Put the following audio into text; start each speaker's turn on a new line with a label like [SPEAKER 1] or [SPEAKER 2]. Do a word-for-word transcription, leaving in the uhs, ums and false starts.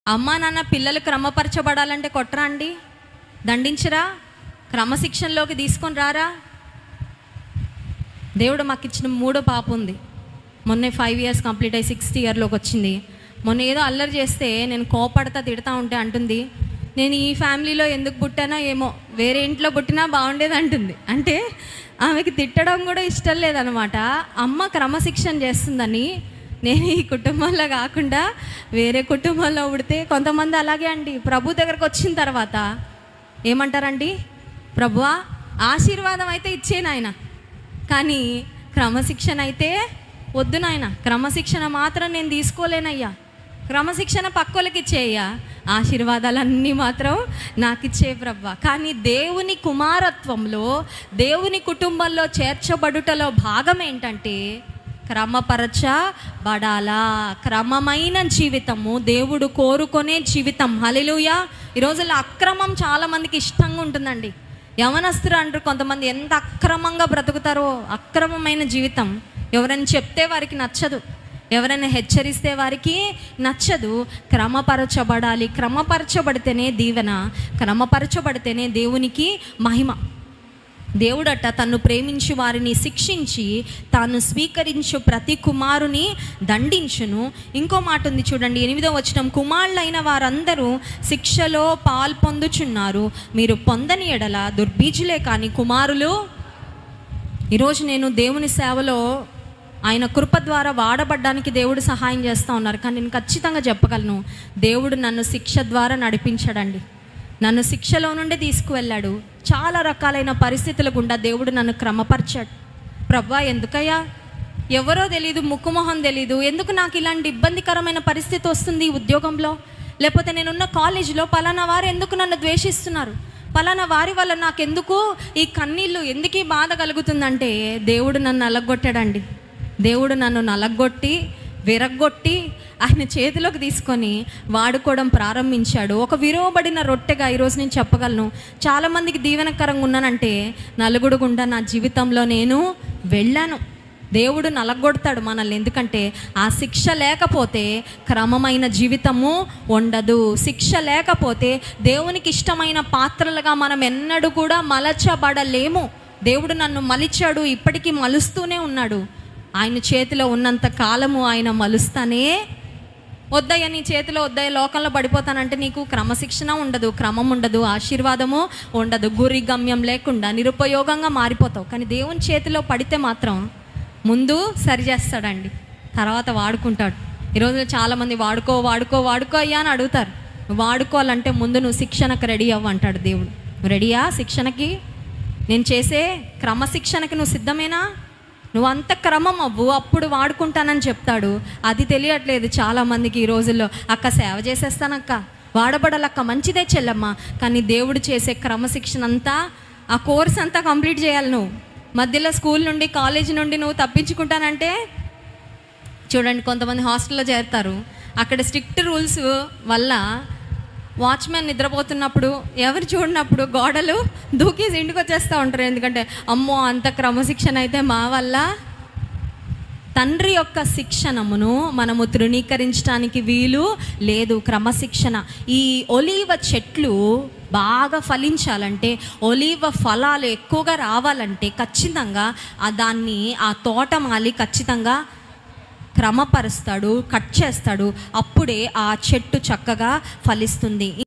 [SPEAKER 1] అమ్మా నాన్న పిల్లలు క్రమపరచబడాలంటే కొట్టరా అండి? దండించరా? క్రమశిక్షణలోకి తీసుకొని రారా? దేవుడు మాకు ఇచ్చిన మూడో పాప ఉంది. మొన్నే ఫైవ్ ఇయర్స్ కంప్లీట్ అయ్యి సిక్స్త్ ఇయర్లోకి వచ్చింది. మొన్న ఏదో అల్లరి చేస్తే నేను కోపడతా తిడతా ఉంటే అంటుంది, నేను ఈ ఫ్యామిలీలో ఎందుకు పుట్టానో ఏమో, వేరే ఇంట్లో పుట్టినా బాగుండేది అంటుంది. అంటే ఆమెకి తిట్టడం కూడా ఇష్టం లేదనమాట. అమ్మ క్రమశిక్షణ చేస్తుందని నేను ఈ కుటుంబంలో కాకుండా వేరే కుటుంబంలో పుడితే, కొంతమంది అలాగే అండి ప్రభు దగ్గరకు వచ్చిన తర్వాత ఏమంటారండి, ప్రభువా ఆశీర్వాదం అయితే ఇచ్చే నాయన, కానీ క్రమశిక్షణ అయితే వద్దు నాయన, క్రమశిక్షణ మాత్రం నేను తీసుకోలేనయ్యా, క్రమశిక్షణ పక్కోళ్ళకి ఇచ్చేయ్యా, ఆశీర్వాదాలన్నీ మాత్రం నాకు ఇచ్చే ప్రభువా. కానీ దేవుని కుమారత్వంలో, దేవుని కుటుంబంలో చేర్చబడుటలో భాగం ఏంటంటే క్రమపరచబడాలా. క్రమమైన జీవితము దేవుడు కోరుకునే జీవితం. హల్లెలూయా. ఈ రోజుల్లో అక్రమం చాలామందికి ఇష్టంగా ఉంటుందండి. యవనస్తులు అంటారు కొంతమంది, ఎంత అక్రమంగా బ్రతుకుతారో. అక్రమమైన జీవితం ఎవరైనా చెప్తే వారికి నచ్చదు, ఎవరైనా హెచ్చరిస్తే వారికి నచ్చదు. క్రమపరచబడాలి. క్రమపరచబడితేనే దీవెన, క్రమపరచబడితేనే దేవునికి మహిమ. దేవుడట తన్ను ప్రేమించి వారిని శిక్షించి తాను స్వీకరించు ప్రతి కుమారుని దండించును. ఇంకో మాట ఉంది చూడండి, ఎనిమిదో వచనం, కుమారులైన వారందరూ శిక్షలో పాల్పొందుచున్నారు, మీరు పొందని ఎడల దుర్బీజులే కానీ కుమారులు. ఈరోజు నేను దేవుని సేవలో ఆయన కృప ద్వారా వాడబడ్డానికి దేవుడు సహాయం చేస్తూ ఉన్నారు. కానీ నేను ఖచ్చితంగా చెప్పగలను, దేవుడు నన్ను శిక్ష ద్వారా నడిపించాడండి. నన్ను శిక్షలో నుండి తీసుకువెళ్ళాడు. చాలా రకాలైన పరిస్థితుల గుండా దేవుడు నన్ను క్రమపరిచాడు. ప్రభువా ఎందుకయ్యా, ఎవరో తెలీదు, ముక్కుమొహం తెలీదు, ఎందుకు నాకు ఇలాంటి ఇబ్బందికరమైన పరిస్థితి వస్తుంది ఉద్యోగంలో, లేకపోతే నేనున్న కాలేజీలో పలానా వారు ఎందుకు నన్ను ద్వేషిస్తున్నారు, పలానా వారి వల్ల నాకెందుకు ఈ కన్నీళ్ళు, ఎందుకు ఈ బాధ కలుగుతుందంటే దేవుడు నన్ను నలగొట్టాడండి. దేవుడు నన్ను నలగొట్టి విరగ్గొట్టి ఆయన చేతిలోకి తీసుకొని వాడుకోవడం ప్రారంభించాడు. ఒక విరువబడిన రొట్టెగా ఈరోజు నేను చెప్పగలను, చాలామందికి దీవెనకరంగా ఉన్నానంటే నలుగుడు గుండా నా జీవితంలో నేను వెళ్ళాను. దేవుడు నలగొడతాడు మనల్ని, ఎందుకంటే ఆ శిక్ష లేకపోతే క్రమమైన జీవితము ఉండదు. శిక్ష లేకపోతే దేవునికి ఇష్టమైన పాత్రలుగా మనం ఎన్నడూ కూడా మలచబడలేము. దేవుడు నన్ను మలిచాడు, ఇప్పటికీ మలుస్తూనే ఉన్నాడు. ఆయన చేతిలో ఉన్నంత కాలము ఆయన మలుస్తానే. వద్దయ్య నీ చేతిలో వద్దయ్య లోకంలో పడిపోతానంటే నీకు క్రమశిక్షణ ఉండదు, క్రమం ఉండదు, ఆశీర్వాదము ఉండదు, గురి గమ్యం లేకుండా నిరుపయోగంగా మారిపోతావు. కానీ దేవుని చేతిలో పడితే మాత్రం ముందు సరి చేస్తాడండి, తర్వాత వాడుకుంటాడు. ఈరోజు చాలామంది వాడుకో వాడుకో వాడుకో అయ్యా అని అడుగుతారు. వాడుకోవాలంటే ముందు నువ్వు శిక్షణకు రెడీ అవ్వు అంటాడు దేవుడు. రెడీయా శిక్షణకి? నేను చేసే క్రమశిక్షణకి నువ్వు సిద్ధమేనా? నువ్వు అంత క్రమం అవ్వు, అప్పుడు వాడుకుంటానని చెప్తాడు. అది తెలియట్లేదు చాలామందికి ఈ రోజుల్లో. అక్క సేవ చేసేస్తానక్క, వాడబడాలక్క, మంచిదే చెల్లమ్మ, కానీ దేవుడు చేసే క్రమశిక్షణ అంతా, ఆ కోర్స్ అంతా కంప్లీట్ చేయాలి. నువ్వు మధ్యలో స్కూల్ నుండి కాలేజీ నుండి నువ్వు తప్పించుకుంటానంటే చూడండి, కొంతమంది హాస్టల్లో చేరుతారు. అక్కడ స్ట్రిక్ట్ రూల్స్ వల్ల వాచ్మెన్ నిద్రపోతున్నప్పుడు ఎవరు చూడనప్పుడు గోడలు దూకేసి ఇంటికి వచ్చేస్తూ ఉంటారు. ఎందుకంటే అమ్మో అంత క్రమశిక్షణ అయితే మా వల్ల. తండ్రి యొక్క శిక్షణమును మనము తృణీకరించడానికి వీలు లేదు. క్రమశిక్షణ. ఈ ఒలీవ చెట్లు బాగా ఫలించాలంటే, ఒలీవ ఫలాలు ఎక్కువగా రావాలంటే ఖచ్చితంగా ఆ దాన్ని ఆ తోటమాలి ఖచ్చితంగా క్రమపరుస్తాడు, కట్ చేస్తాడు. అప్పుడే ఆ చెట్టు చక్కగా ఫలిస్తుంది.